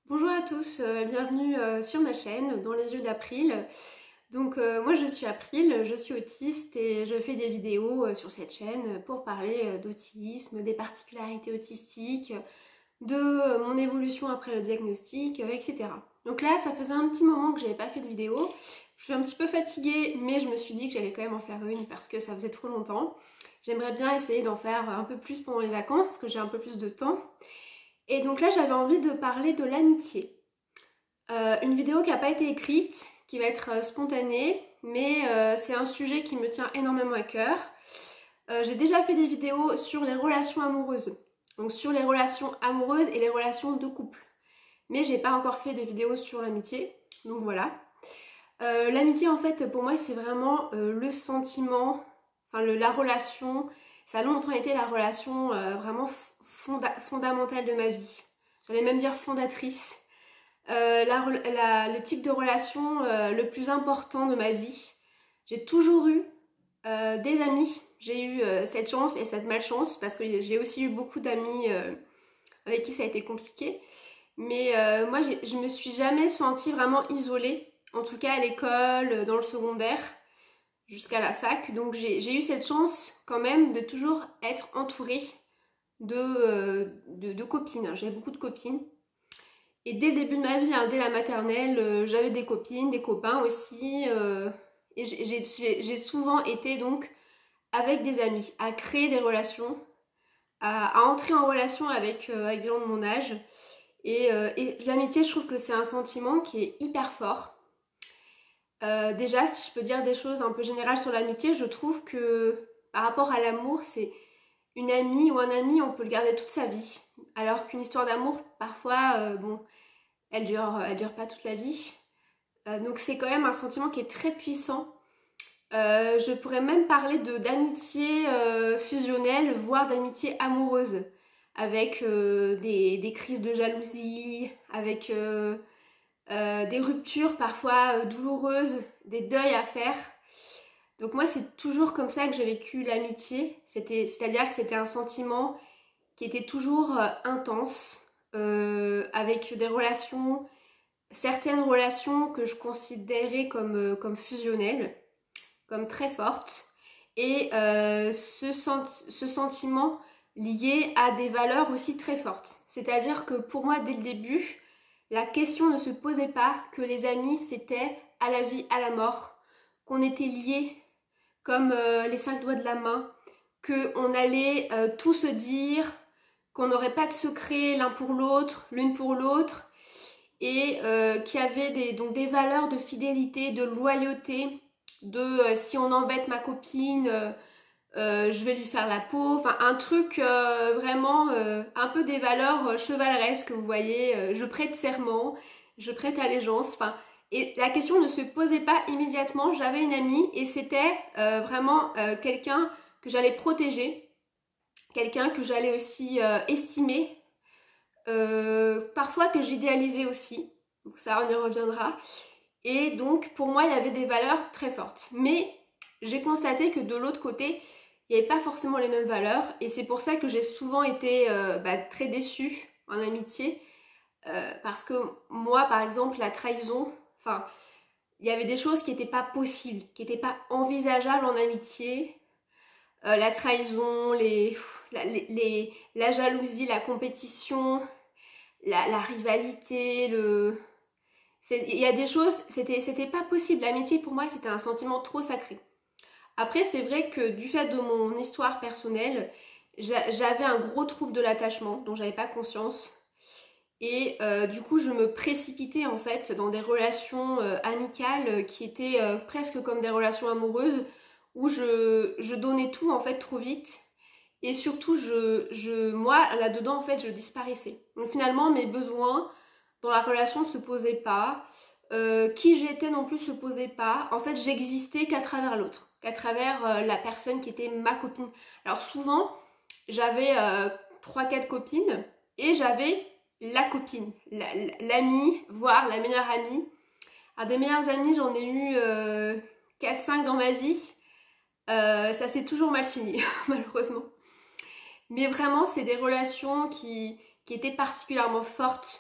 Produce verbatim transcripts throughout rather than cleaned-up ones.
Bonjour à tous, euh, bienvenue euh, sur ma chaîne Dans les yeux d'April. Donc euh, moi je suis April, je suis autiste et je fais des vidéos euh, sur cette chaîne pour parler euh, d'autisme, des particularités autistiques, de euh, mon évolution après le diagnostic, euh, et cetera. Donc là ça faisait un petit moment que j'avais pas fait de vidéo, je suis un petit peu fatiguée mais je me suis dit que j'allais quand même en faire une parce que ça faisait trop longtemps. J'aimerais bien essayer d'en faire un peu plus pendant les vacances parce que j'ai un peu plus de temps. Et donc là j'avais envie de parler de l'amitié. Euh, une vidéo qui n'a pas été écrite, qui va être euh, spontanée, mais euh, c'est un sujet qui me tient énormément à cœur. Euh, j'ai déjà fait des vidéos sur les relations amoureuses, donc sur les relations amoureuses et les relations de couple. Mais j'ai pas encore fait de vidéo sur l'amitié, donc voilà. Euh, l'amitié en fait pour moi c'est vraiment euh, le sentiment, enfin le, la relation, ça a longtemps été la relation euh, vraiment fonda fondamentale de ma vie. J'allais même dire fondatrice. Euh, la, la, le type de relation euh, le plus important de ma vie. J'ai toujours eu euh, des amis. J'ai eu euh, cette chance et cette malchance parce que j'ai aussi eu beaucoup d'amis euh, avec qui ça a été compliqué. Mais euh, moi, je me suis jamais sentie vraiment isolée, en tout cas à l'école, dans le secondaire, jusqu'à la fac. Donc j'ai eu cette chance quand même de toujours être entourée de, euh, de, de copines. J'avais beaucoup de copines. Et dès le début de ma vie, hein, dès la maternelle, euh, j'avais des copines, des copains aussi. Euh, et j'ai souvent été donc avec des amis, à créer des relations, à, à entrer en relation avec, euh, avec des gens de mon âge. Et, euh, et l'amitié, je trouve que c'est un sentiment qui est hyper fort. Euh, déjà, si je peux dire des choses un peu générales sur l'amitié, je trouve que par rapport à l'amour, c'est une amie ou un ami, on peut le garder toute sa vie. Alors qu'une histoire d'amour, parfois, euh, bon... elle dure, elle dure pas toute la vie. Euh, donc c'est quand même un sentiment qui est très puissant. Euh, je pourrais même parler de d'amitié euh, fusionnelle, voire d'amitié amoureuse, avec euh, des, des crises de jalousie, avec euh, euh, des ruptures parfois euh, douloureuses, des deuils à faire. Donc moi c'est toujours comme ça que j'ai vécu l'amitié, c'est-à-dire que c'était un sentiment qui était toujours euh, intense, Euh, avec des relations, certaines relations que je considérais comme, euh, comme fusionnelles, comme très fortes, et euh, ce, sent ce sentiment lié à des valeurs aussi très fortes. C'est-à-dire que pour moi, dès le début, la question ne se posait pas que les amis, c'était à la vie, à la mort, qu'on était liés comme euh, les cinq doigts de la main, qu'on allait euh, tout se dire, qu'on n'aurait pas de secret l'un pour l'autre, l'une pour l'autre, et euh, qu'il y avait des, donc des valeurs de fidélité, de loyauté, de euh, si on embête ma copine, euh, euh, je vais lui faire la peau, enfin un truc euh, vraiment, euh, un peu des valeurs euh, chevaleresques, vous voyez, euh, je prête serment, je prête allégeance, enfin, et la question ne se posait pas immédiatement, j'avais une amie et c'était euh, vraiment euh, quelqu'un que j'allais protéger, quelqu'un que j'allais aussi euh, estimer, euh, parfois que j'idéalisais aussi, donc ça on y reviendra, et donc pour moi il y avait des valeurs très fortes, mais j'ai constaté que de l'autre côté il n'y avait pas forcément les mêmes valeurs, et c'est pour ça que j'ai souvent été euh, bah, très déçue en amitié, euh, parce que moi par exemple la trahison, enfin il y avait des choses qui n'étaient pas possibles, qui n'étaient pas envisageables en amitié. Euh, la trahison, les, la, les, les, la jalousie, la compétition, la, la rivalité, le... il y a des choses, c'était c'était pas possible. L'amitié pour moi c'était un sentiment trop sacré. Après c'est vrai que du fait de mon histoire personnelle, j'avais un gros trouble de l'attachement dont j'avais pas conscience. Et euh, du coup je me précipitais en fait dans des relations euh, amicales qui étaient euh, presque comme des relations amoureuses, où je, je donnais tout en fait trop vite, et surtout je, je moi là-dedans en fait je disparaissais. Donc finalement mes besoins dans la relation ne se posaient pas, euh, qui j'étais non plus se posait pas, en fait j'existais qu'à travers l'autre, qu'à travers euh, la personne qui était ma copine. Alors souvent j'avais euh, trois quatre copines et j'avais la copine, l'amie, voire la meilleure amie. Alors des meilleures amies j'en ai eu euh, quatre cinq dans ma vie. Euh, ça s'est toujours mal fini, malheureusement. Mais vraiment, c'est des relations qui, qui étaient particulièrement fortes,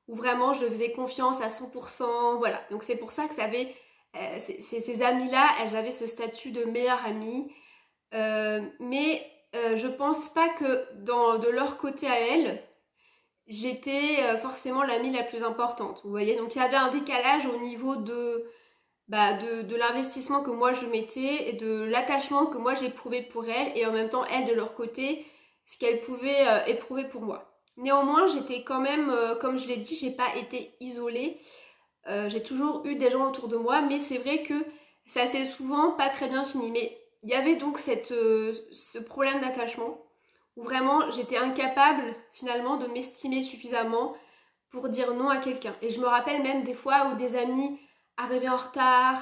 où vraiment je faisais confiance à cent pour cent, voilà. Donc c'est pour ça que ça avait, euh, ces amies-là, elles avaient ce statut de meilleure amie. Euh, mais euh, je pense pas que dans, de leur côté à elles, j'étais euh, forcément l'amie la plus importante, vous voyez. Donc il y avait un décalage au niveau de, bah, de, de l'investissement que moi je mettais et de l'attachement que moi j'éprouvais pour elles, et en même temps elles de leur côté, ce qu'elles pouvaient euh, éprouver pour moi. Néanmoins, j'étais quand même, euh, comme je l'ai dit, j'ai pas été isolée. Euh, j'ai toujours eu des gens autour de moi, mais c'est vrai que ça s'est souvent pas très bien fini. Mais il y avait donc cette, euh, ce problème d'attachement où vraiment j'étais incapable finalement de m'estimer suffisamment pour dire non à quelqu'un. Et je me rappelle même des fois où des amis arrivaient en retard,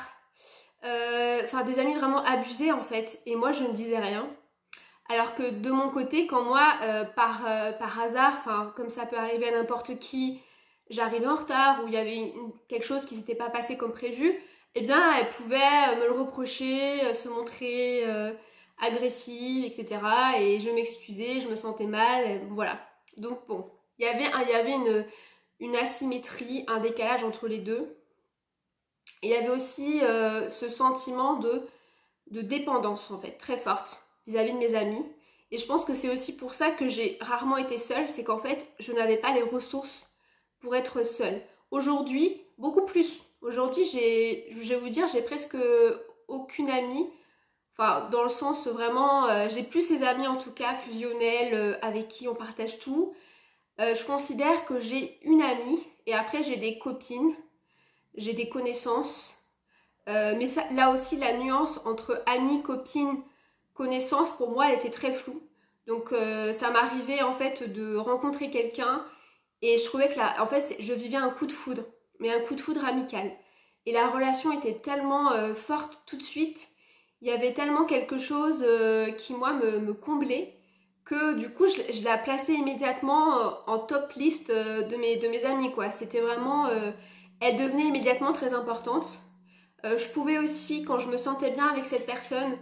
euh, enfin des amis vraiment abusés en fait, et moi je ne disais rien. Alors que de mon côté, quand moi, euh, par, euh, par hasard, enfin comme ça peut arriver à n'importe qui, j'arrivais en retard ou il y avait une, quelque chose qui s'était pas passé comme prévu, eh bien elle pouvait me le reprocher, se montrer euh, agressive, et cetera. Et je m'excusais, je me sentais mal, voilà. Donc bon, il y avait, un, il y avait une, une asymétrie, un décalage entre les deux. Et il y avait aussi euh, ce sentiment de, de dépendance en fait, très forte vis-à-vis de mes amis. Et je pense que c'est aussi pour ça que j'ai rarement été seule, c'est qu'en fait, je n'avais pas les ressources pour être seule. Aujourd'hui, beaucoup plus. Aujourd'hui, j'ai, je vais vous dire, j'ai presque aucune amie. Enfin, dans le sens vraiment, euh, j'ai plus ces amis en tout cas fusionnels, euh, avec qui on partage tout. Euh, je considère que j'ai une amie et après j'ai des copines, j'ai des connaissances. Euh, mais ça, là aussi, la nuance entre amis, copines, connaissances, pour moi, elle était très floue. Donc euh, ça m'arrivait en fait de rencontrer quelqu'un et je trouvais que là, en fait, je vivais un coup de foudre, mais un coup de foudre amical. Et la relation était tellement euh, forte tout de suite, il y avait tellement quelque chose euh, qui, moi, me, me comblait, que du coup, je, je la plaçais immédiatement euh, en top liste euh, de, mes, de mes amis, quoi. C'était vraiment... Euh, elle devenait immédiatement très importante. Euh, je pouvais aussi, quand je me sentais bien avec cette personne,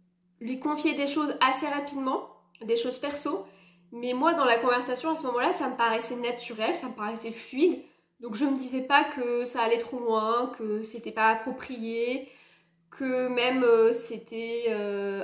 lui confier des choses assez rapidement, des choses perso, mais moi dans la conversation à ce moment-là, ça me paraissait naturel, ça me paraissait fluide, donc je me disais pas que ça allait trop loin, que c'était pas approprié, que même euh, c'était euh,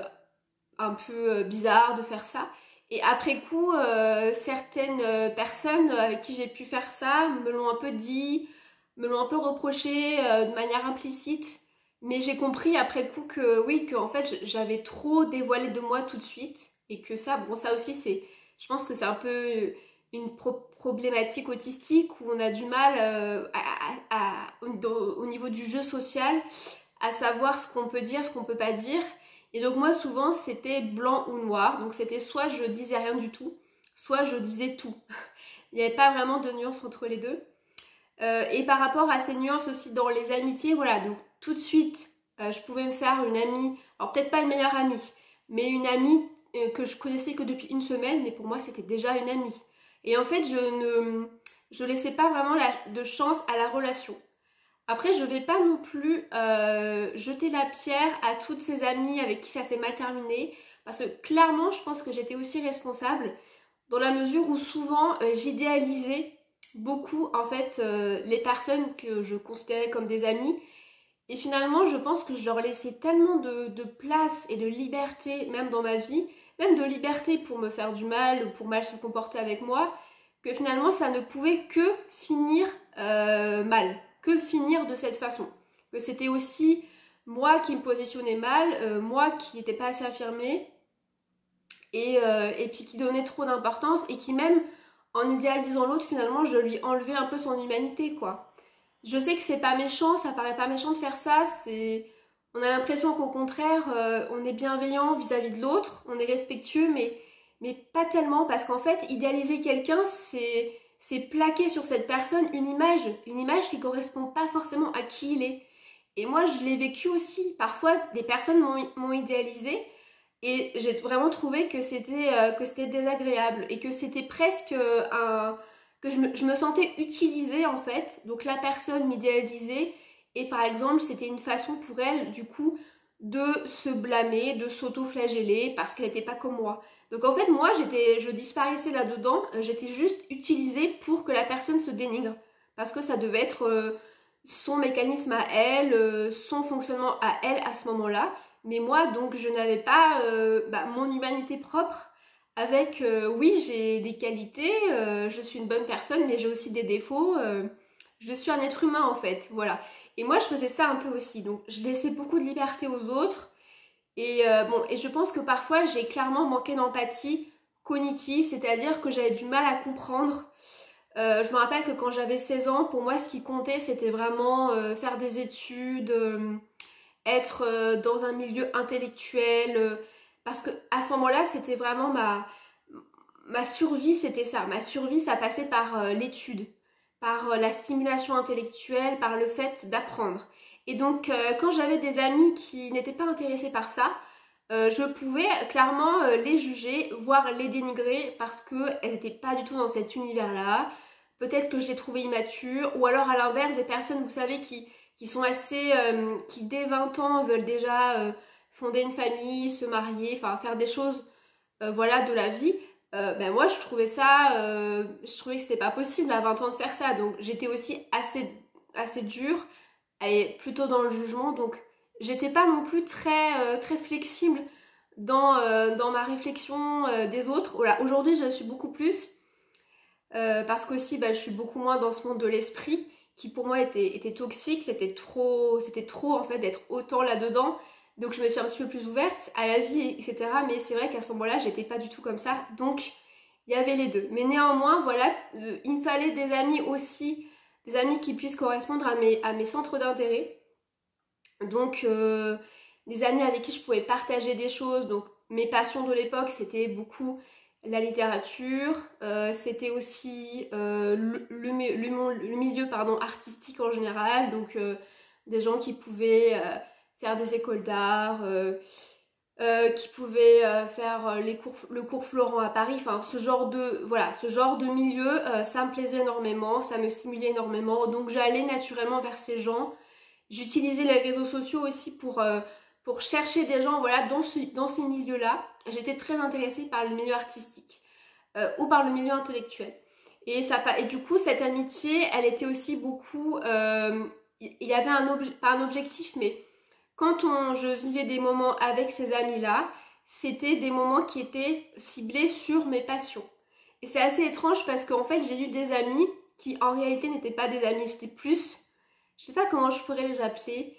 un peu euh, bizarre de faire ça. Et après coup, euh, certaines euh, personnes avec qui j'ai pu faire ça me l'ont un peu dit, me l'ont un peu reproché euh, de manière implicite. Mais j'ai compris après coup que oui, que en fait j'avais trop dévoilé de moi tout de suite. Et que ça, bon ça aussi c'est, je pense que c'est un peu une pro problématique autistique où on a du mal euh, à, à, à, au, au niveau du jeu social à savoir ce qu'on peut dire, ce qu'on peut pas dire. Et donc moi souvent c'était blanc ou noir, donc c'était soit je disais rien du tout, soit je disais tout. Il n'y avait pas vraiment de nuance entre les deux. Euh, et par rapport à ces nuances aussi dans les amitiés, voilà, donc tout de suite euh, je pouvais me faire une amie, alors peut-être pas une meilleure amie, mais une amie euh, que je connaissais que depuis une semaine, mais pour moi c'était déjà une amie. Et en fait je ne je laissais pas vraiment la, de chance à la relation. Après, je vais pas non plus euh, jeter la pierre à toutes ces amies avec qui ça s'est mal terminé, parce que clairement, je pense que j'étais aussi responsable, dans la mesure où souvent, euh, j'idéalisais beaucoup, en fait, euh, les personnes que je considérais comme des amies, et finalement, je pense que je leur laissais tellement de, de place et de liberté, même dans ma vie, même de liberté pour me faire du mal ou pour mal se comporter avec moi, que finalement, ça ne pouvait que finir euh, mal. Que finir de cette façon. Que c'était aussi moi qui me positionnais mal, euh, moi qui n'étais pas assez affirmée, et, euh, et puis qui donnait trop d'importance, et qui même, en idéalisant l'autre, finalement, je lui enlevais un peu son humanité, quoi. Je sais que c'est pas méchant, ça paraît pas méchant de faire ça, c'est... On a l'impression qu'au contraire, euh, on est bienveillant vis-à-vis de l'autre, on est respectueux, mais, mais pas tellement, parce qu'en fait, idéaliser quelqu'un, c'est... c'est plaquer sur cette personne une image, une image qui ne correspond pas forcément à qui il est. Et moi, je l'ai vécu aussi. Parfois, des personnes m'ont idéalisé et j'ai vraiment trouvé que c'était euh, que c'était désagréable et que c'était presque un... que je me, je me sentais utilisée en fait. Donc la personne m'idéalisait et par exemple, c'était une façon pour elle, du coup, de se blâmer, de s'auto-flageller parce qu'elle n'était pas comme moi. Donc en fait moi j'étais, je disparaissais là-dedans, euh, j'étais juste utilisée pour que la personne se dénigre. Parce que ça devait être euh, son mécanisme à elle, euh, son fonctionnement à elle à ce moment-là. Mais moi donc je n'avais pas euh, bah, mon humanité propre avec euh, oui j'ai des qualités, euh, je suis une bonne personne mais j'ai aussi des défauts, euh, je suis un être humain en fait, voilà. Et moi je faisais ça un peu aussi, donc je laissais beaucoup de liberté aux autres et euh, bon, et je pense que parfois j'ai clairement manqué d'empathie cognitive, c'est-à-dire que j'avais du mal à comprendre. Euh, je me rappelle que quand j'avais seize ans, pour moi ce qui comptait c'était vraiment euh, faire des études, euh, être euh, dans un milieu intellectuel, euh, parce que à ce moment-là c'était vraiment ma, ma survie, c'était ça. Ma survie ça passait par euh, l'étude, par euh, la stimulation intellectuelle, par le fait d'apprendre. Et donc euh, quand j'avais des amis qui n'étaient pas intéressés par ça, euh, je pouvais clairement euh, les juger, voire les dénigrer parce qu'elles n'étaient pas du tout dans cet univers-là. Peut-être que je les trouvais immatures, ou alors à l'inverse, des personnes, vous savez, qui, qui sont assez, euh, qui dès vingt ans veulent déjà euh, fonder une famille, se marier, enfin faire des choses, euh, voilà, de la vie. Euh, ben moi, je trouvais ça, euh, je trouvais que c'était pas possible à vingt ans de faire ça. Donc j'étais aussi assez, assez dure, et plutôt dans le jugement. Donc j'étais pas non plus très, euh, très flexible dans, euh, dans ma réflexion euh, des autres. Voilà, aujourd'hui, je suis beaucoup plus. Euh, parce qu'aussi bah, je suis beaucoup moins dans ce monde de l'esprit qui pour moi était, était toxique, c'était trop, c'était trop en fait d'être autant là-dedans, donc je me suis un petit peu plus ouverte à la vie, et cetera. Mais c'est vrai qu'à ce moment-là j'étais pas du tout comme ça, donc il y avait les deux. Mais néanmoins voilà, euh, il me fallait des amis aussi, des amis qui puissent correspondre à mes, à mes centres d'intérêt, donc euh, des amis avec qui je pouvais partager des choses. Donc mes passions de l'époque c'était beaucoup la littérature, euh, c'était aussi euh, le, le, le, le milieu pardon, artistique en général, donc euh, des gens qui pouvaient euh, faire des écoles d'art, euh, euh, qui pouvaient euh, faire les cours, le cours Florent à Paris, enfin ce genre de, voilà, ce genre de milieu, euh, ça me plaisait énormément, ça me stimulait énormément, donc j'allais naturellement vers ces gens. J'utilisais les réseaux sociaux aussi pour... Euh, pour chercher des gens voilà, dans, ce, dans ces milieux-là. J'étais très intéressée par le milieu artistique euh, ou par le milieu intellectuel. Et, ça, et du coup, cette amitié, elle était aussi beaucoup... Euh, il y avait un, obje, pas un objectif, mais quand on, je vivais des moments avec ces amis-là, c'était des moments qui étaient ciblés sur mes passions. Et c'est assez étrange parce qu'en fait, j'ai eu des amis qui en réalité n'étaient pas des amis, c'était plus... Je sais pas comment je pourrais les appeler...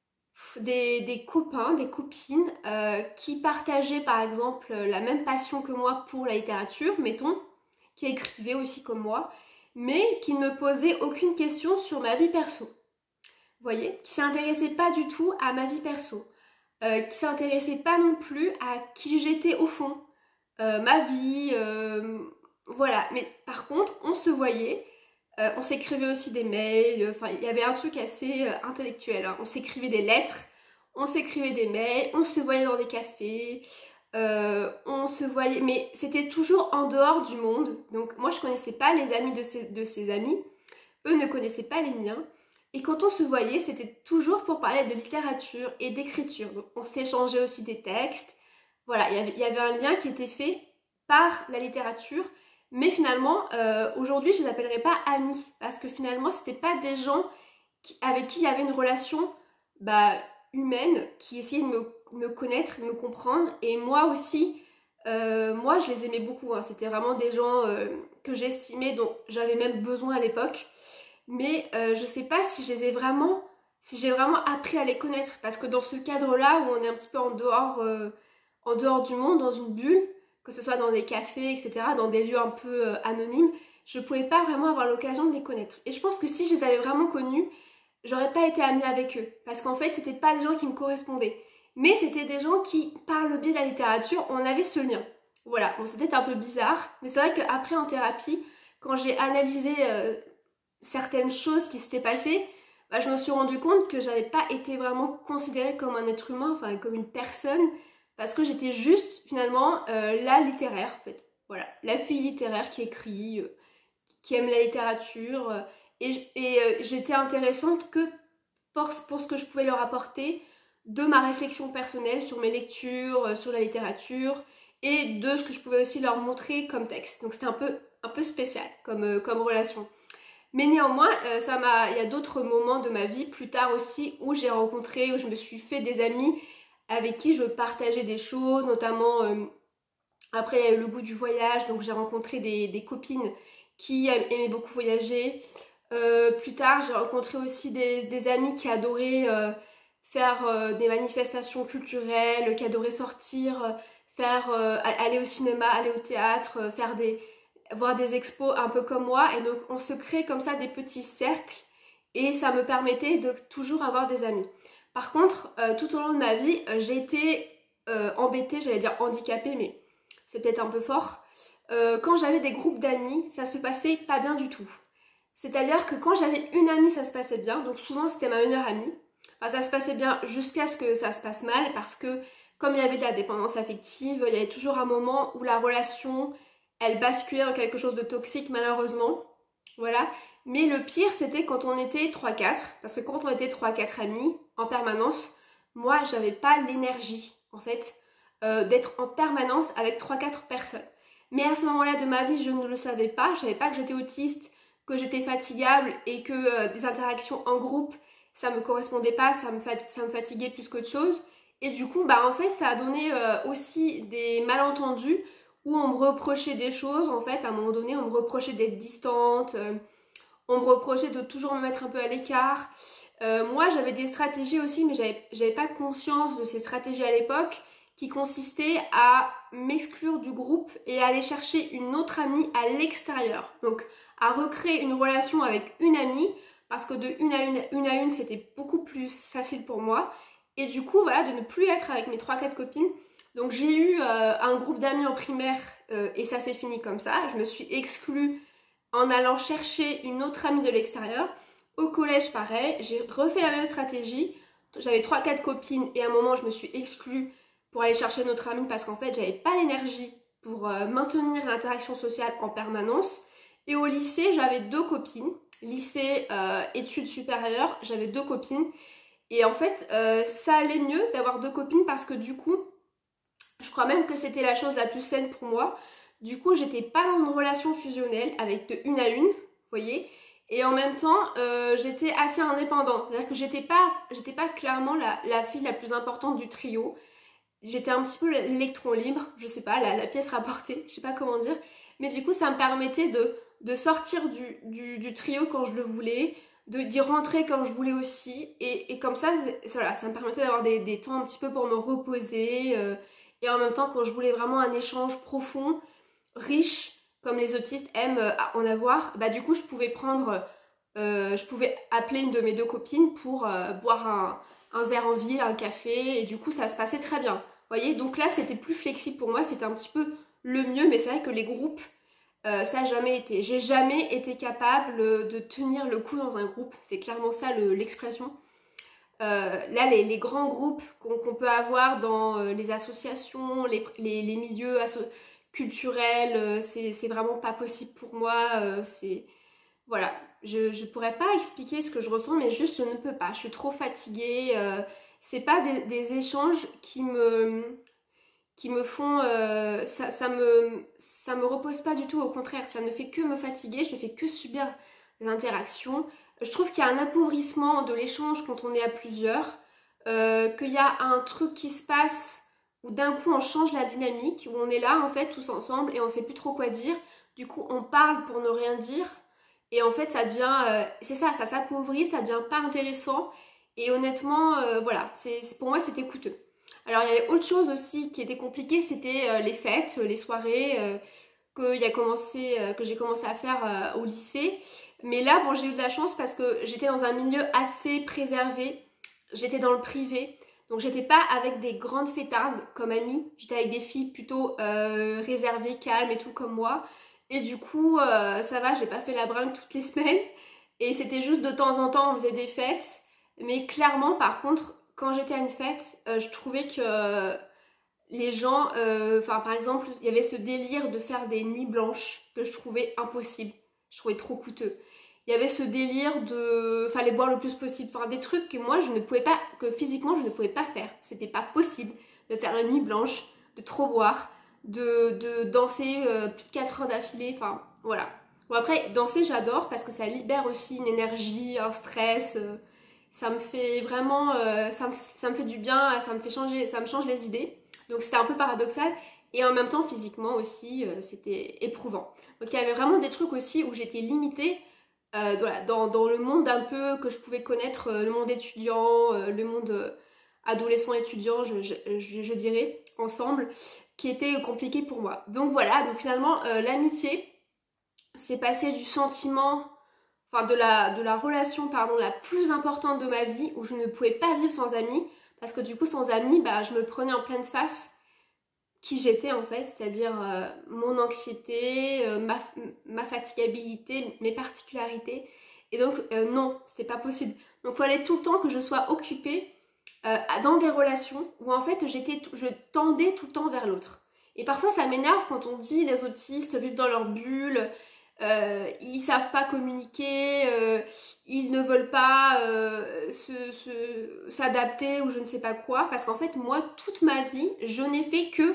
Des, des copains, des copines euh, qui partageaient par exemple la même passion que moi pour la littérature, mettons, qui écrivaient aussi comme moi, mais qui ne me posaient aucune question sur ma vie perso. Vous voyez, qui s'intéressaient pas du tout à ma vie perso, euh, qui s'intéressaient pas non plus à qui j'étais au fond, euh, ma vie, euh, voilà. Mais par contre, on se voyait. Euh, on s'écrivait aussi des mails, enfin il y avait un truc assez euh, intellectuel, hein. On s'écrivait des lettres, on s'écrivait des mails, on se voyait dans des cafés, euh, on se voyait, mais c'était toujours en dehors du monde. Donc moi je connaissais pas les amis de ces, de ces amis, eux ne connaissaient pas les miens, et quand on se voyait c'était toujours pour parler de littérature et d'écriture. Donc on s'échangeait aussi des textes, voilà, il y avait, il y avait un lien qui était fait par la littérature. Mais finalement, euh, aujourd'hui, je les appellerais pas amis, parce que finalement, c'était pas des gens qui, avec qui il y avait une relation bah, humaine, qui essayaient de me, me connaître, de me comprendre. Et moi aussi, euh, moi, je les aimais beaucoup. Hein. C'était vraiment des gens euh, que j'estimais, dont j'avais même besoin à l'époque. Mais euh, je sais pas si je les ai vraiment, si j'ai vraiment appris à les connaître, parce que dans ce cadre-là, où on est un petit peu en dehors, euh, en dehors du monde, dans une bulle, que ce soit dans des cafés, et cetera, dans des lieux un peu euh, anonymes, je pouvais pas vraiment avoir l'occasion de les connaître. Et je pense que si je les avais vraiment connus, j'aurais pas été amie avec eux. Parce qu'en fait, c'était pas des gens qui me correspondaient. Mais c'était des gens qui, par le biais de la littérature, on avait ce lien. Voilà, bon c'était un peu bizarre, mais c'est vrai qu'après en thérapie, quand j'ai analysé euh, certaines choses qui s'étaient passées, bah, je me suis rendu compte que j'avais pas été vraiment considérée comme un être humain, enfin comme une personne, parce que j'étais juste finalement euh, la littéraire en fait. Voilà, la fille littéraire qui écrit, euh, qui aime la littérature. Euh, et et euh, j'étais intéressante que pour, pour ce que je pouvais leur apporter de ma réflexion personnelle sur mes lectures, euh, sur la littérature. et de ce que je pouvais aussi leur montrer comme texte. Donc c'était un peu, un peu spécial comme, euh, comme relation. Mais néanmoins, euh, ça m'a, il y a d'autres moments de ma vie plus tard aussi où j'ai rencontré, où je me suis fait des amis avec qui je partageais des choses, notamment euh, après il y a eu le goût du voyage, donc j'ai rencontré des, des copines qui aimaient beaucoup voyager. Euh, plus tard, j'ai rencontré aussi des, des amis qui adoraient euh, faire euh, des manifestations culturelles, qui adoraient sortir, faire euh, aller au cinéma, aller au théâtre, euh, faire des voir des expos un peu comme moi, et donc on se crée comme ça des petits cercles et ça me permettait de toujours avoir des amis. Par contre, euh, tout au long de ma vie, euh, j'ai été euh, embêtée, j'allais dire handicapée, mais c'est peut-être un peu fort. Euh, quand j'avais des groupes d'amis, ça se passait pas bien du tout. C'est-à-dire que quand j'avais une amie, ça se passait bien, donc souvent c'était ma meilleure amie. Enfin, ça se passait bien jusqu'à ce que ça se passe mal, parce que comme il y avait de la dépendance affective, il y avait toujours un moment où la relation elle basculait en quelque chose de toxique malheureusement, voilà. Mais le pire c'était quand on était trois quatre, parce que quand on était trois quatre amis en permanence, moi j'avais pas l'énergie en fait euh, d'être en permanence avec trois quatre personnes. Mais à ce moment-là de ma vie je ne le savais pas, je savais pas que j'étais autiste, que j'étais fatigable et que euh, des interactions en groupe ça me correspondait pas, ça me, fat- ça me fatiguait plus qu'autre chose. Et du coup bah en fait ça a donné euh, aussi des malentendus où on me reprochait des choses, en fait, à un moment donné, on me reprochait d'être distante, euh, on me reprochait de toujours me mettre un peu à l'écart. Euh, moi, j'avais des stratégies aussi, mais j'avais, j'avais pas conscience de ces stratégies à l'époque, qui consistaient à m'exclure du groupe et à aller chercher une autre amie à l'extérieur. Donc, à recréer une relation avec une amie, parce que de une à une, une à une, c'était beaucoup plus facile pour moi. Et du coup, voilà, de ne plus être avec mes trois quatre copines. Donc j'ai eu euh, un groupe d'amis en primaire euh, et ça s'est fini comme ça. Je me suis exclue en allant chercher une autre amie de l'extérieur. Au collège, pareil, j'ai refait la même stratégie. J'avais trois quatre copines et à un moment, je me suis exclue pour aller chercher une autre amie parce qu'en fait, j'avais pas l'énergie pour euh, maintenir l'interaction sociale en permanence. Et au lycée, j'avais deux copines. Lycée, euh, études supérieures, j'avais deux copines. Et en fait, euh, ça allait mieux d'avoir deux copines parce que du coup, je crois même que c'était la chose la plus saine pour moi. Du coup, j'étais pas dans une relation fusionnelle avec de une à une, vous voyez. Et en même temps, euh, j'étais assez indépendante. C'est-à-dire que j'étais pas, j'étais pas clairement la, la fille la plus importante du trio. J'étais un petit peu l'électron libre, je sais pas, la, la pièce rapportée, je sais pas comment dire. Mais du coup, ça me permettait de, de sortir du, du, du trio quand je le voulais, de d'y rentrer quand je voulais aussi. Et, et comme ça, voilà, ça me permettait d'avoir des, des temps un petit peu pour me reposer. Euh, et en même temps, quand je voulais vraiment un échange profond, riche, comme les autistes aiment euh, en avoir, bah du coup, je pouvais prendre, euh, je pouvais appeler une de mes deux copines pour euh, boire un, un verre en ville, un café, et du coup, ça se passait très bien. Vous voyez, donc là, c'était plus flexible pour moi, c'était un petit peu le mieux, mais c'est vrai que les groupes, euh, ça n'a jamais été. J'ai jamais été capable de tenir le coup dans un groupe, c'est clairement ça le, l'expression. Euh, là, les, les grands groupes qu'on qu'on peut avoir dans euh, les associations, les, les, les milieux asso culturels, euh, c'est c'est vraiment pas possible pour moi. Euh, c'est voilà, je je pourrais pas expliquer ce que je ressens, mais juste je ne peux pas. Je suis trop fatiguée. Euh, c'est pas des, des échanges qui me qui me font euh, ça, ça me ça me repose pas du tout. Au contraire, ça ne fait que me fatiguer. Je ne fais que subir les interactions. Je trouve qu'il y a un appauvrissement de l'échange quand on est à plusieurs, euh, qu'il y a un truc qui se passe où d'un coup on change la dynamique, où on est là en fait tous ensemble et on sait plus trop quoi dire. Du coup on parle pour ne rien dire et en fait ça devient, euh, c'est ça, ça s'appauvrit, ça devient pas intéressant et honnêtement euh, voilà, c'est, pour moi c'était coûteux. Alors il y avait autre chose aussi qui était compliqué, c'était euh, les fêtes, les soirées euh, que, y a commencé, euh, que j'ai commencé à faire euh, au lycée. Mais là, bon, j'ai eu de la chance parce que j'étais dans un milieu assez préservé. J'étais dans le privé. Donc j'étais pas avec des grandes fêtardes comme amies. J'étais avec des filles plutôt euh, réservées, calmes et tout comme moi. Et du coup, euh, ça va, j'ai pas fait la brinque toutes les semaines. Et c'était juste de temps en temps, on faisait des fêtes. Mais clairement, par contre, quand j'étais à une fête, euh, je trouvais que euh, les gens... Enfin, euh, par exemple, il y avait ce délire de faire des nuits blanches que je trouvais impossible. Je trouvais trop coûteux. Il y avait ce délire de... Fallait boire le plus possible. Enfin, des trucs que moi, je ne pouvais pas... Que physiquement, je ne pouvais pas faire. C'était pas possible de faire une nuit blanche, de trop boire. de, de danser euh, plus de quatre heures d'affilée, enfin voilà. Bon après, danser j'adore parce que ça libère aussi une énergie, un stress, euh, ça me fait vraiment, euh, ça, me, ça me fait du bien, ça me fait changer, ça me change les idées. Donc c'était un peu paradoxal et en même temps physiquement aussi euh, c'était éprouvant. Donc il y avait vraiment des trucs aussi où j'étais limitée euh, voilà, dans, dans le monde un peu que je pouvais connaître, euh, le monde étudiant, euh, le monde euh, adolescent étudiant je, je, je, je dirais, ensemble, qui était compliqué pour moi. Donc voilà, donc finalement euh, l'amitié, c'est passé du sentiment, enfin de la, de la relation pardon, la plus importante de ma vie, où je ne pouvais pas vivre sans amis, parce que du coup sans amis, bah, je me prenais en pleine face qui j'étais en fait, c'est-à-dire euh, mon anxiété, euh, ma, ma fatigabilité, mes particularités. Et donc euh, non, c'était pas possible. Donc il fallait tout le temps que je sois occupée euh, dans des relations où en fait j'étais, je tendais tout le temps vers l'autre. Et parfois ça m'énerve quand on dit les autistes vivent dans leur bulle, euh, ils savent pas communiquer, euh, ils ne veulent pas euh, se, se, s'adapter ou je ne sais pas quoi. Parce qu'en fait moi toute ma vie je n'ai fait que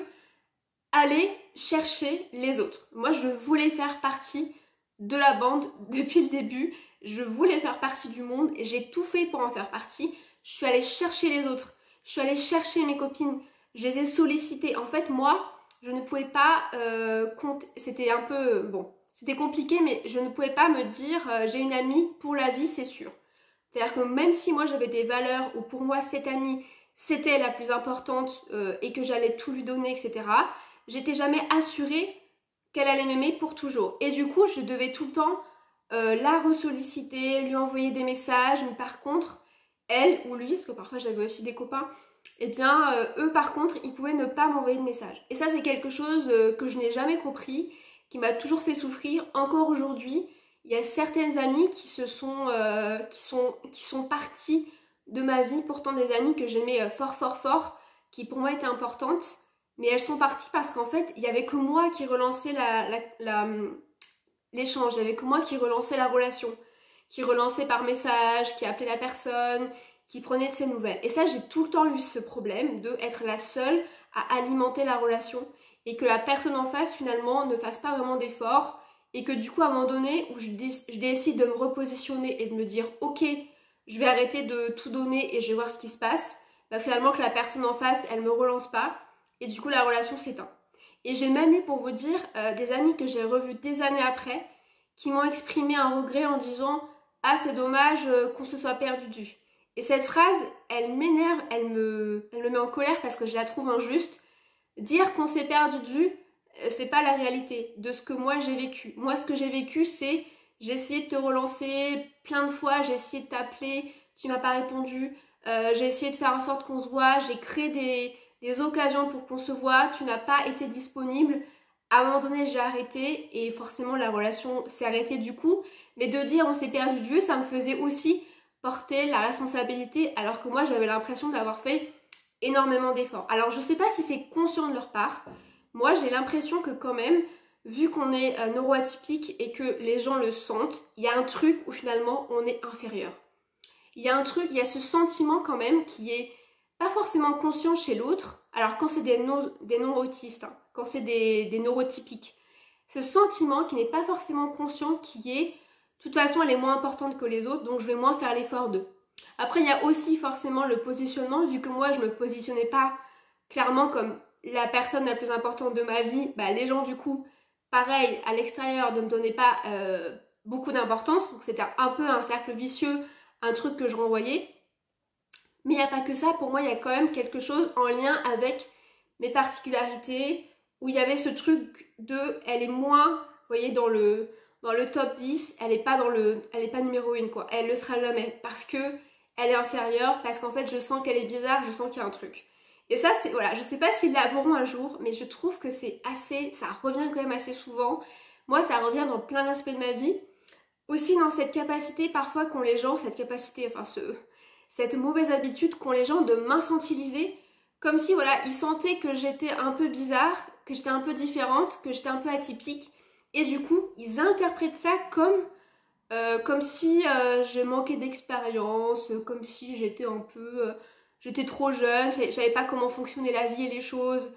aller chercher les autres. Moi je voulais faire partie de la bande depuis le début, je voulais faire partie du monde et j'ai tout fait pour en faire partie. Je suis allée chercher les autres, je suis allée chercher mes copines, je les ai sollicitées. En fait moi je ne pouvais pas euh, compter, c'était un peu, bon, c'était compliqué mais je ne pouvais pas me dire euh, j'ai une amie pour la vie c'est sûr. C'est-à-dire que même si moi j'avais des valeurs où pour moi cette amie c'était la plus importante euh, et que j'allais tout lui donner et cetera, j'étais jamais assurée qu'elle allait m'aimer pour toujours. Et du coup, je devais tout le temps euh, la ressolliciter, lui envoyer des messages. Mais par contre, elle ou lui, parce que parfois j'avais aussi des copains, eh bien, euh, eux par contre, ils pouvaient ne pas m'envoyer de messages. Et ça, c'est quelque chose euh, que je n'ai jamais compris, qui m'a toujours fait souffrir. Encore aujourd'hui, il y a certaines amies qui se sont, euh, qui sont, qui sont parties de ma vie, pourtant des amies que j'aimais euh, fort, fort, fort, qui pour moi étaient importantes. Mais elles sont parties parce qu'en fait, il n'y avait que moi qui relançais la, la, la, l'échange, il n'y avait que moi qui relançais la relation, qui relançait par message, qui appelait la personne, qui prenait de ses nouvelles. Et ça, j'ai tout le temps eu ce problème de être la seule à alimenter la relation et que la personne en face, finalement, ne fasse pas vraiment d'efforts et que du coup, à un moment donné, où je, je décide de me repositionner et de me dire « Ok, je vais arrêter de tout donner et je vais voir ce qui se passe », bah, finalement, que la personne en face, elle ne me relance pas. Et du coup, la relation s'éteint. Et j'ai même eu, pour vous dire, euh, des amis que j'ai revus des années après, qui m'ont exprimé un regret en disant « Ah, c'est dommage euh, qu'on se soit perdu de vue ». Et cette phrase, elle m'énerve, elle me, elle me met en colère parce que je la trouve injuste. Dire qu'on s'est perdu de vue, euh, c'est pas la réalité de ce que moi j'ai vécu. Moi, ce que j'ai vécu, c'est j'ai essayé de te relancer plein de fois, j'ai essayé de t'appeler, tu m'as pas répondu, euh, j'ai essayé de faire en sorte qu'on se voit, j'ai créé des... des occasions pour qu'on se voit, tu n'as pas été disponible. À un moment donné, j'ai arrêté et forcément la relation s'est arrêtée du coup. Mais de dire on s'est perdu de vue, ça me faisait aussi porter la responsabilité alors que moi j'avais l'impression d'avoir fait énormément d'efforts. Alors je sais pas si c'est conscient de leur part. Moi j'ai l'impression que quand même, vu qu'on est euh, neuroatypique et que les gens le sentent, il y a un truc où finalement on est inférieur. Il y a un truc, il y a ce sentiment quand même qui est pas forcément conscient chez l'autre, alors quand c'est des, no, des non-autistes, hein, quand c'est des, des neurotypiques, ce sentiment qui n'est pas forcément conscient, qui est, de toute façon elle est moins importante que les autres, donc je vais moins faire l'effort d'eux. Après il y a aussi forcément le positionnement, vu que moi je me positionnais pas clairement comme la personne la plus importante de ma vie, bah, les gens du coup, pareil, à l'extérieur ne me donnaient pas euh, beaucoup d'importance, donc c'était un peu un cercle vicieux, un truc que je renvoyais. Mais il n'y a pas que ça, pour moi il y a quand même quelque chose en lien avec mes particularités, où il y avait ce truc de, elle est moins, vous voyez, dans le, dans le top dix, elle n'est pas, dans le, elle est pas numéro un quoi, elle ne le sera jamais, parce que elle est inférieure, parce qu'en fait je sens qu'elle est bizarre, je sens qu'il y a un truc. Et ça, c'est, voilà, je sais pas s'ils l'avoueront un jour, mais je trouve que c'est assez, ça revient quand même assez souvent. Moi ça revient dans plein d'aspects de ma vie, aussi dans cette capacité parfois qu'ont les gens, cette capacité, enfin ce... cette mauvaise habitude qu'ont les gens de m'infantiliser, comme si voilà, ils sentaient que j'étais un peu bizarre, que j'étais un peu différente, que j'étais un peu atypique, et du coup, ils interprètent ça comme, euh, comme si euh, je manquais d'expérience, comme si j'étais un peu... Euh, j'étais trop jeune, je savais pas comment fonctionnait la vie et les choses,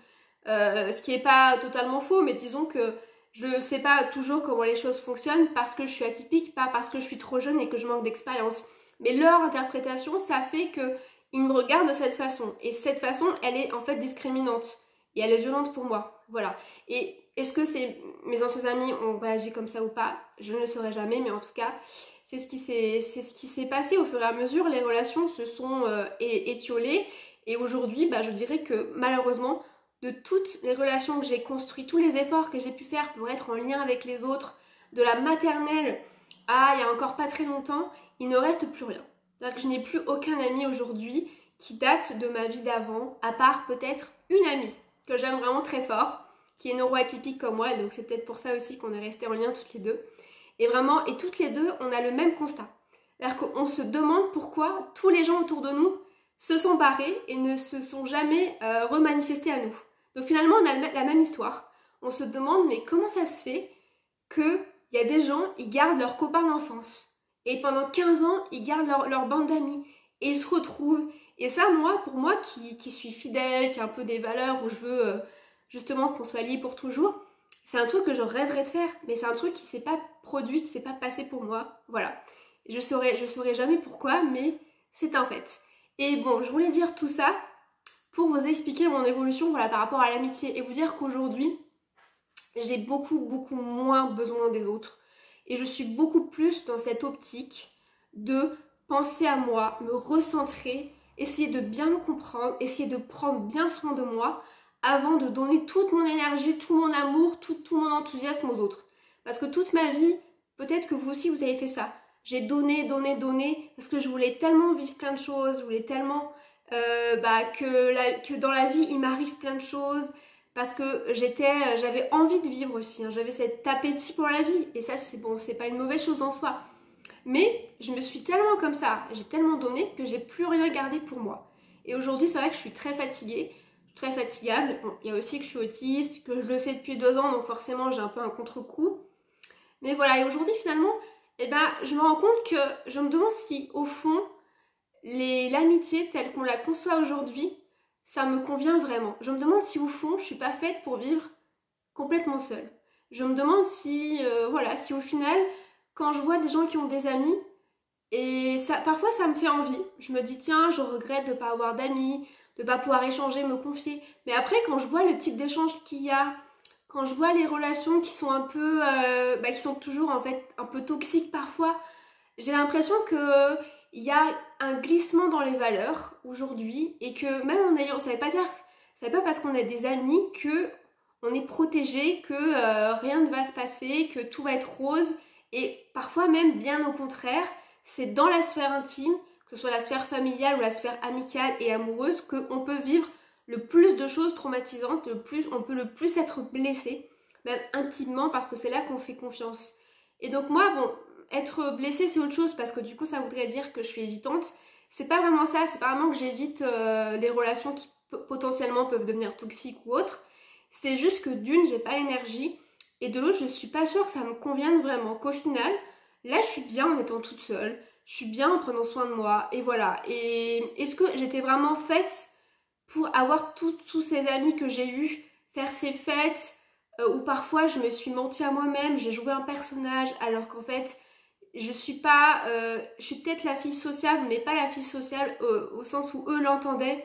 Euh, ce qui n'est pas totalement faux, mais disons que je ne sais pas toujours comment les choses fonctionnent parce que je suis atypique, pas parce que je suis trop jeune et que je manque d'expérience. Mais leur interprétation, ça fait qu'ils me regardent de cette façon. Et cette façon, elle est en fait discriminante. Et elle est violente pour moi. Voilà. Et est-ce que c'est mes anciens amis ont réagi comme ça ou pas? Je ne le saurais jamais, mais en tout cas, c'est ce qui s'est c'est ce qui s'est passé au fur et à mesure. Les relations se sont euh, étiolées. Et aujourd'hui, bah, je dirais que malheureusement, de toutes les relations que j'ai construites, tous les efforts que j'ai pu faire pour être en lien avec les autres, de la maternelle à il y a encore pas très longtemps, il ne reste plus rien. C'est-à-dire que je n'ai plus aucun ami aujourd'hui qui date de ma vie d'avant, à part peut-être une amie que j'aime vraiment très fort, qui est neuroatypique comme moi, donc c'est peut-être pour ça aussi qu'on est restés en lien toutes les deux. Et vraiment, et toutes les deux, on a le même constat. C'est-à-dire qu'on se demande pourquoi tous les gens autour de nous se sont barrés et ne se sont jamais euh, remanifestés à nous. Donc finalement, on a la même histoire. On se demande, mais comment ça se fait qu'il y a des gens, ils gardent leurs copains d'enfance. Et pendant quinze ans, ils gardent leur, leur bande d'amis. Et ils se retrouvent. Et ça, moi, pour moi, qui, qui suis fidèle, qui a un peu des valeurs, où je veux euh, justement qu'on soit liés pour toujours, c'est un truc que je rêverais de faire. Mais c'est un truc qui ne s'est pas produit, qui ne s'est pas passé pour moi. Voilà. Je saurais, je saurais jamais pourquoi, mais c'est un fait. Et bon, je voulais dire tout ça pour vous expliquer mon évolution, voilà, par rapport à l'amitié et vous dire qu'aujourd'hui, j'ai beaucoup, beaucoup moins besoin des autres. Et je suis beaucoup plus dans cette optique de penser à moi, me recentrer, essayer de bien me comprendre, essayer de prendre bien soin de moi avant de donner toute mon énergie, tout mon amour, tout, tout mon enthousiasme aux autres. Parce que toute ma vie, peut-être que vous aussi vous avez fait ça. J'ai donné, donné, donné, parce que je voulais tellement vivre plein de choses, je voulais tellement euh, bah, que, la, que dans la vie il m'arrive plein de choses, parce que j'étais, j'avais envie de vivre aussi, hein, j'avais cet appétit pour la vie, et ça c'est bon, c'est pas une mauvaise chose en soi. Mais je me suis tellement comme ça, j'ai tellement donné que j'ai plus rien gardé pour moi. Et aujourd'hui c'est vrai que je suis très fatiguée, très fatigable. Bon, il y a aussi que je suis autiste, que je le sais depuis deux ans, donc forcément j'ai un peu un contre-coup. Mais voilà, et aujourd'hui finalement, eh ben, je me rends compte que je me demande si au fond, l'amitié telle qu'on la conçoit aujourd'hui, ça me convient vraiment. Je me demande si au fond, je suis pas faite pour vivre complètement seule. Je me demande si, euh, voilà, si au final, quand je vois des gens qui ont des amis, et ça, parfois ça me fait envie. Je me dis, tiens, je regrette de ne pas avoir d'amis, de ne pas pouvoir échanger, me confier. Mais après, quand je vois le type d'échange qu'il y a, quand je vois les relations qui sont un peu, euh, bah, qui sont toujours en fait un peu toxiques parfois, j'ai l'impression que il y a un glissement dans les valeurs aujourd'hui et que même en ayant, ça veut pas dire, ça veut pas parce qu'on a des amis que on est protégé, que euh, rien ne va se passer, que tout va être rose et parfois même bien au contraire, c'est dans la sphère intime, que ce soit la sphère familiale ou la sphère amicale et amoureuse, qu'on peut vivre le plus de choses traumatisantes, le plus, on peut le plus être blessé, même intimement parce que c'est là qu'on fait confiance. Et donc moi, bon, être blessée c'est autre chose parce que du coup ça voudrait dire que je suis évitante. C'est pas vraiment ça, c'est pas vraiment que j'évite euh, les relations qui potentiellement peuvent devenir toxiques ou autres. C'est juste que d'une, j'ai pas l'énergie et de l'autre, je suis pas sûre que ça me convienne vraiment. Qu'au final, là je suis bien en étant toute seule, je suis bien en prenant soin de moi et voilà. Et est-ce que j'étais vraiment faite pour avoir tous ces amis que j'ai eus, faire ces fêtes euh, où parfois je me suis menti à moi-même, j'ai joué un personnage alors qu'en fait je suis pas, euh, je suis peut-être la fille sociable mais pas la fille sociale euh, au sens où eux l'entendaient.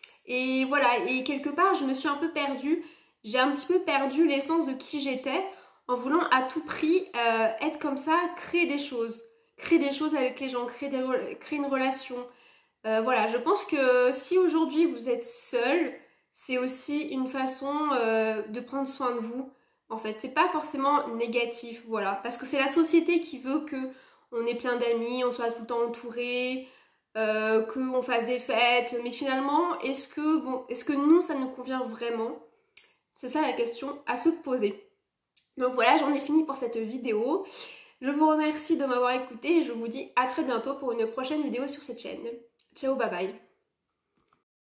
Et voilà, et quelque part je me suis un peu perdue, j'ai un petit peu perdu l'essence de qui j'étais en voulant à tout prix euh, être comme ça, créer des choses, créer des choses avec les gens, créer, des, créer une relation. Euh, voilà, je pense que si aujourd'hui vous êtes seul, c'est aussi une façon euh, de prendre soin de vous. En fait, c'est pas forcément négatif, voilà, parce que c'est la société qui veut que on ait plein d'amis, on soit tout le temps entouré, euh, qu'on fasse des fêtes. Mais finalement, est-ce que bon, est-ce que nous ça nous convient vraiment? C'est ça la question à se poser. Donc voilà, j'en ai fini pour cette vidéo. Je vous remercie de m'avoir écouté et je vous dis à très bientôt pour une prochaine vidéo sur cette chaîne. Ciao, bye bye.